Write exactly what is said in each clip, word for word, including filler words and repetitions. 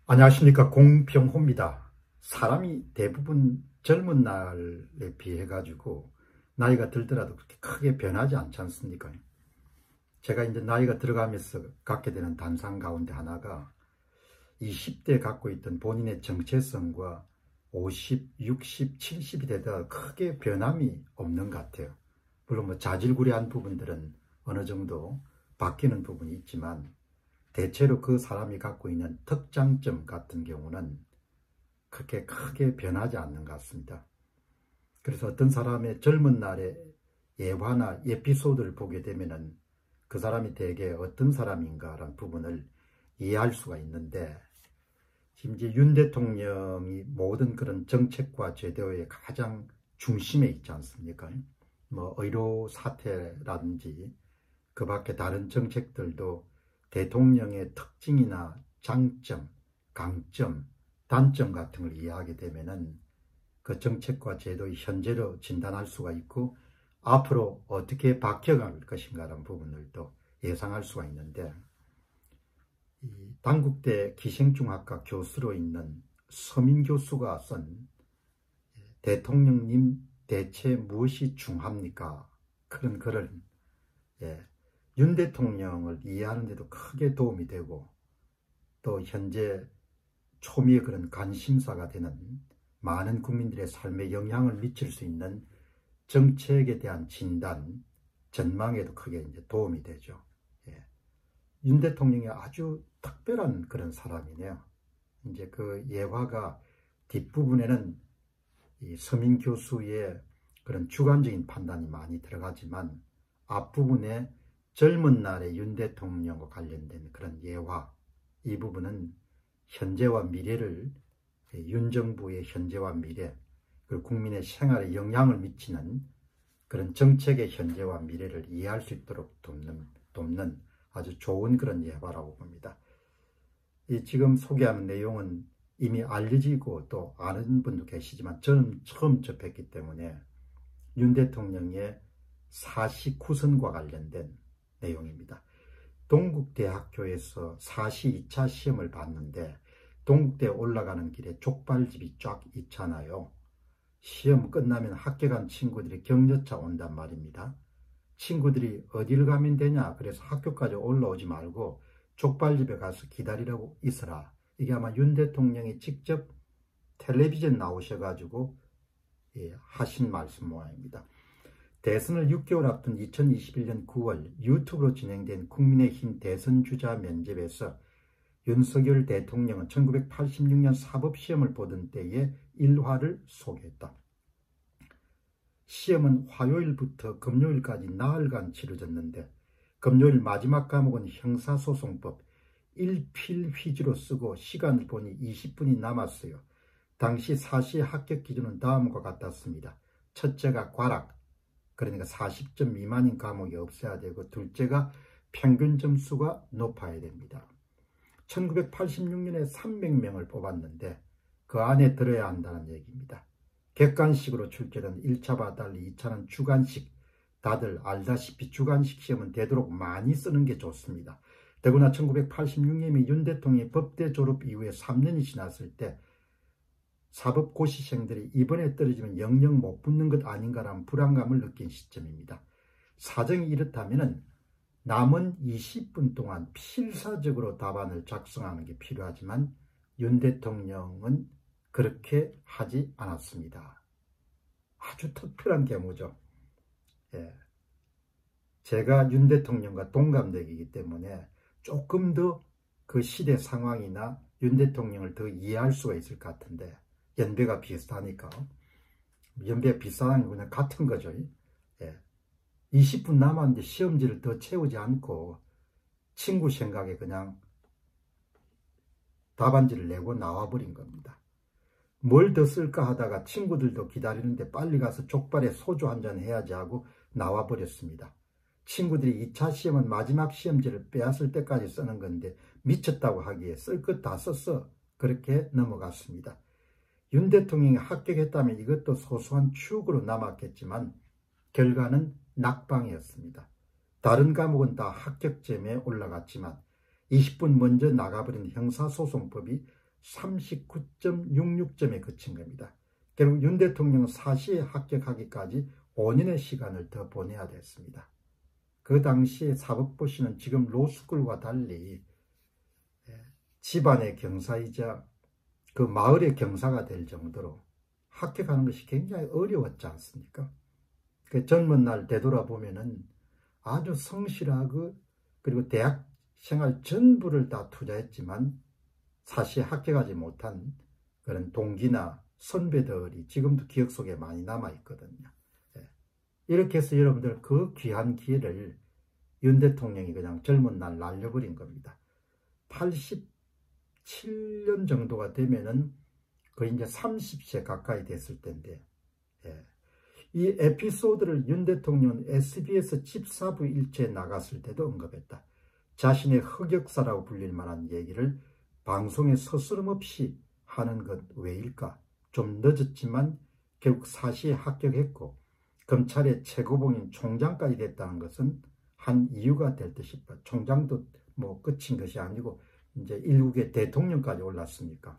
안녕하십니까, 공병호입니다. 사람이 대부분 젊은 날에 비해 가지고 나이가 들더라도 그렇게 크게 변하지 않지 않습니까? 제가 이제 나이가 들어가면서 갖게 되는 단상 가운데 하나가 이십 대 갖고 있던 본인의 정체성과 오십, 육십, 칠십이 되다가 크게 변함이 없는 것 같아요. 물론 뭐 자질구레한 부분들은 어느 정도 바뀌는 부분이 있지만 대체로 그 사람이 갖고 있는 특장점 같은 경우는 그렇게 크게 변하지 않는 것 같습니다. 그래서 어떤 사람의 젊은 날의 예화나 에피소드를 보게 되면은 그 사람이 대개 어떤 사람인가라는 부분을 이해할 수가 있는데, 지금 이제 윤 대통령이 모든 그런 정책과 제도의 가장 중심에 있지 않습니까? 뭐 의료 사태라든지 그 밖에 다른 정책들도 대통령의 특징이나 장점, 강점, 단점 같은 걸 이해하게 되면은 그 정책과 제도의 현재로 진단할 수가 있고 앞으로 어떻게 바뀌어갈 것인가라는 부분을 또 예상할 수가 있는데, 이 단국대 기생충학과 교수로 있는 서민 교수가 쓴 대통령님 대체 무엇이 중합니까? 그런 글을 예, 윤 대통령을 이해하는 데도 크게 도움이 되고 또 현재 초미의 그런 관심사가 되는 많은 국민들의 삶에 영향을 미칠 수 있는 정책에 대한 진단, 전망에도 크게 이제 도움이 되죠. 예. 윤 대통령이 아주 특별한 그런 사람이네요. 이제 그 예화가 뒷부분에는 이 서민 교수의 그런 주관적인 판단이 많이 들어가지만 앞부분에 젊은 날의 윤 대통령과 관련된 그런 예화, 이 부분은 현재와 미래를, 윤 정부의 현재와 미래, 그리고 국민의 생활에 영향을 미치는 그런 정책의 현재와 미래를 이해할 수 있도록 돕는, 돕는 아주 좋은 그런 예화라고 봅니다. 이 지금 소개하는 내용은 이미 알려지고 또 아는 분도 계시지만 저는 처음 접했기 때문에 윤 대통령의 사십구 선과 관련된 내용입니다. 동국대학교에서 사시 이 차 시험을 봤는데 동국대에 올라가는 길에 족발집이 쫙 있잖아요. 시험 끝나면 학교 간 친구들이 격려차 온단 말입니다. 친구들이 어디를 가면 되냐, 그래서 학교까지 올라오지 말고 족발집에 가서 기다리라고 있어라. 이게 아마 윤 대통령이 직접 텔레비전 나오셔가지고 예, 하신 말씀 모양입니다. 대선을 육 개월 앞둔 이천이십일 년 구월 유튜브로 진행된 국민의힘 대선 주자 면접에서 윤석열 대통령은 천구백팔십육 년 사법시험을 보던 때의 일화를 소개했다. 시험은 화요일부터 금요일까지 나흘간 치러졌는데 금요일 마지막 과목은 형사소송법 일필휘지로 쓰고 시간을 보니 이십 분이 남았어요. 당시 사시 합격 기준은 다음과 같았습니다. 첫째가 과락, 그러니까 사십 점 미만인 과목이 없어야 되고, 둘째가 평균 점수가 높아야 됩니다. 천구백팔십육 년에 삼백 명을 뽑았는데 그 안에 들어야 한다는 얘기입니다. 객관식으로 출제된 일 차와 달리 이 차는 주관식, 다들 알다시피 주관식 시험은 되도록 많이 쓰는 게 좋습니다. 더구나 천구백팔십육 년이 윤 대통령이 법대 졸업 이후에 삼 년이 지났을 때 사법고시생들이 이번에 떨어지면 영영 못 붙는 것 아닌가라는 불안감을 느낀 시점입니다. 사정이 이렇다면 남은 이십 분 동안 필사적으로 답안을 작성하는 게 필요하지만 윤 대통령은 그렇게 하지 않았습니다. 아주 특별한 경우죠. 예. 제가 윤 대통령과 동갑내기이기 때문에 조금 더 그 시대 상황이나 윤 대통령을 더 이해할 수가 있을 것 같은데, 연배가 비슷하니까. 연배가 비슷한 게 그냥 같은 거죠. 예. 이십 분 남았는데 시험지를 더 채우지 않고 친구 생각에 그냥 답안지를 내고 나와버린 겁니다. 뭘 더 쓸까 하다가 친구들도 기다리는데 빨리 가서 족발에 소주 한잔 해야지 하고 나와버렸습니다. 친구들이 이 차 시험은 마지막 시험지를 빼앗을 때까지 쓰는 건데 미쳤다고 하기에 쓸 것 다 썼어. 그렇게 넘어갔습니다. 윤 대통령이 합격했다면 이것도 소소한 추억으로 남았겠지만 결과는 낙방이었습니다. 다른 과목은 다 합격점에 올라갔지만 이십 분 먼저 나가버린 형사소송법이 삼십구 점 육육 점에 그친 겁니다. 결국 윤 대통령은 사시에 합격하기까지 오 년의 시간을 더 보내야 됐습니다. 그 당시에 사법고시는 지금 로스쿨과 달리 집안의 경사이자 그 마을의 경사가 될 정도로 합격하는 것이 굉장히 어려웠지 않습니까? 그 젊은 날 되돌아보면은 아주 성실하고 그리고 대학 생활 전부를 다 투자했지만 사실 합격하지 못한 그런 동기나 선배들이 지금도 기억 속에 많이 남아있거든요. 이렇게 해서 여러분들 그 귀한 기회를 윤 대통령이 그냥 젊은 날 날려버린 겁니다. 팔십칠 년 정도가 되면은 거의 이제 삼십 세 가까이 됐을 텐데, 예. 이 에피소드를 윤 대통령은 에스비에스 집사부 일체에 나갔을 때도 언급했다. 자신의 흑역사라고 불릴 만한 얘기를 방송에 서스럼없이 하는 것 왜일까? 좀 늦었지만 결국 사시에 합격했고 검찰의 최고봉인 총장까지 됐다는 것은 한 이유가 될 듯 싶어. 총장도 뭐 끝인 것이 아니고 이제 일국의 대통령까지 올랐으니까.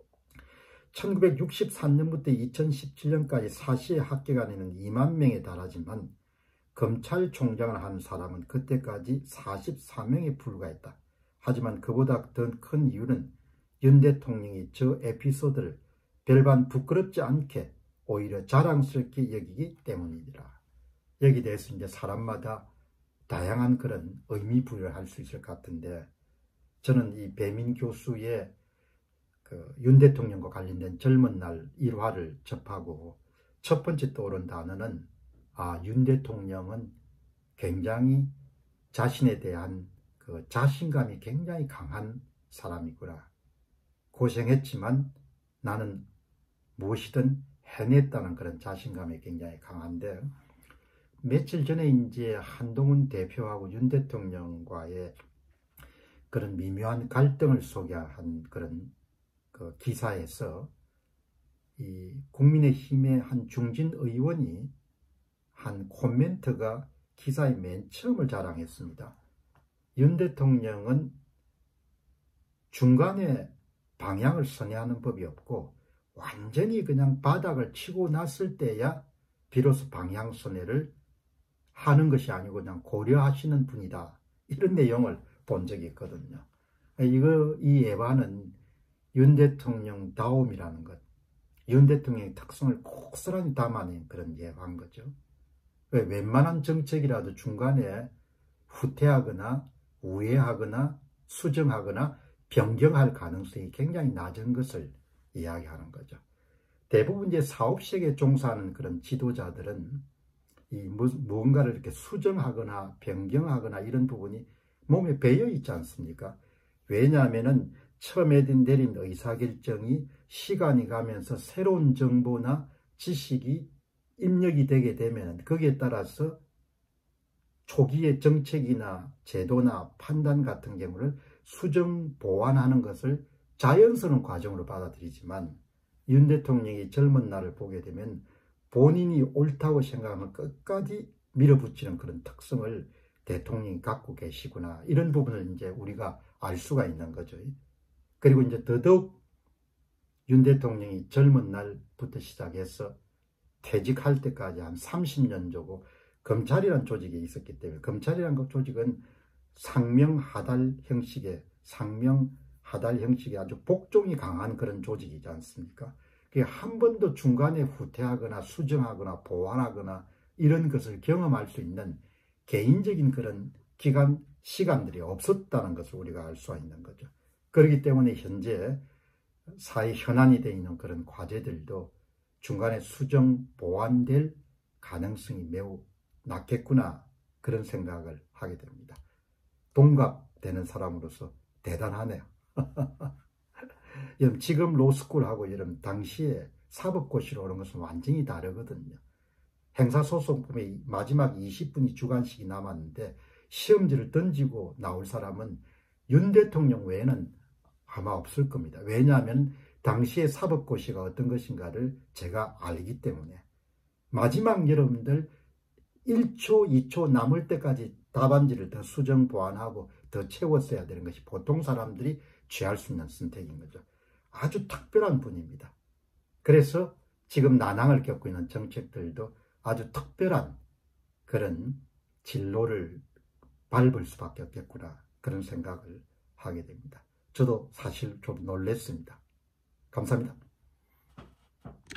천구백육십삼 년부터 이천십칠 년까지 사시에 합격한 이는 이만 명에 달하지만 검찰총장을 한 사람은 그때까지 사십사 명에 불과했다. 하지만 그보다 더 큰 이유는 윤 대통령이 저 에피소드를 별반 부끄럽지 않게 오히려 자랑스럽게 여기기 때문이니라. 여기에 대해서 이제 사람마다 다양한 그런 의미 부여를 할 수 있을 것 같은데, 저는 이 배민 교수의 그 윤 대통령과 관련된 젊은 날 일화를 접하고 첫 번째 떠오른 단어는, 아, 윤 대통령은 굉장히 자신에 대한 그 자신감이 굉장히 강한 사람이구나. 고생했지만 나는 무엇이든 해냈다는 그런 자신감이 굉장히 강한데, 며칠 전에 이제 한동훈 대표하고 윤 대통령과의 그런 미묘한 갈등을 소개한 그런 그 기사에서 이 국민의힘의 한 중진 의원이 한 코멘트가 기사의 맨 처음을 자랑했습니다. 윤 대통령은 중간에 방향을 선회하는 법이 없고 완전히 그냥 바닥을 치고 났을 때야 비로소 방향 선회를 하는 것이 아니고 그냥 고려하시는 분이다. 이런 내용을 본 적이 있거든요. 이거, 이 예화는 윤 대통령 다움이라는 것, 윤 대통령의 특성을 고스란히 담아낸 그런 예화인 거죠. 왜 웬만한 정책이라도 중간에 후퇴하거나 우회하거나 수정하거나 변경할 가능성이 굉장히 낮은 것을 이야기하는 거죠. 대부분 이제 사업식에 종사하는 그런 지도자들은 이 무언가를 이렇게 수정하거나 변경하거나 이런 부분이 몸에 배어 있지 않습니까? 왜냐하면은 처음에 내린 의사결정이 시간이 가면서 새로운 정보나 지식이 입력이 되게 되면 거기에 따라서 초기의 정책이나 제도나 판단 같은 경우를 수정 보완하는 것을 자연스러운 과정으로 받아들이지만, 윤 대통령이 젊은 날을 보게 되면 본인이 옳다고 생각하면 끝까지 밀어붙이는 그런 특성을 대통령이 갖고 계시구나, 이런 부분을 이제 우리가 알 수가 있는 거죠. 그리고 이제 더더욱 윤 대통령이 젊은 날부터 시작해서 퇴직할 때까지 한 삼십 년 정도 검찰이라는 조직이 있었기 때문에, 검찰이라는 조직은 상명하달 형식의 상명하달 형식의 아주 복종이 강한 그런 조직이지 않습니까? 한 번도 중간에 후퇴하거나 수정하거나 보완하거나 이런 것을 경험할 수 있는 개인적인 그런 기간, 시간들이 없었다는 것을 우리가 알 수가 있는 거죠. 그렇기 때문에 현재 사회 현안이 되어 있는 그런 과제들도 중간에 수정, 보완될 가능성이 매우 낮겠구나, 그런 생각을 하게 됩니다. 동갑되는 사람으로서 대단하네요. 지금 로스쿨하고 이런 당시에 사법고시로 오는 것은 완전히 다르거든요. 행사소송법의 마지막 이십 분이 주관식이 남았는데 시험지를 던지고 나올 사람은 윤 대통령 외에는 아마 없을 겁니다. 왜냐하면 당시의 사법고시가 어떤 것인가를 제가 알기 때문에. 마지막 여러분들 일 초, 이 초 남을 때까지 답안지를 더 수정 보완하고 더 채웠어야 되는 것이 보통 사람들이 취할 수 있는 선택인 거죠. 아주 특별한 분입니다. 그래서 지금 난항을 겪고 있는 정책들도 아주 특별한 그런 진로를 밟을 수밖에 없겠구나, 그런 생각을 하게 됩니다. 저도 사실 좀 놀랐습니다. 감사합니다.